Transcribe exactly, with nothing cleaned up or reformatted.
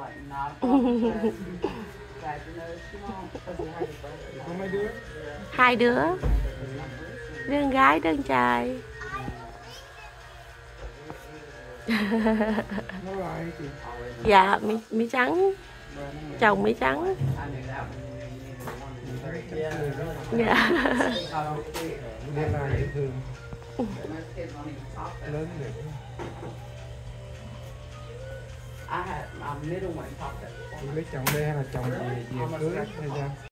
Có mấy đứa? Hai đứa, đứa con gái, đứa con trai. Nó lại chị. Dạ, Mỹ, Mỹ Trắng, chồng Mỹ Trắng. Dạ. Đứa nào dễ thương. Lớn được. Chị lấy chồng đây hay là chồng về về cưới hay sao?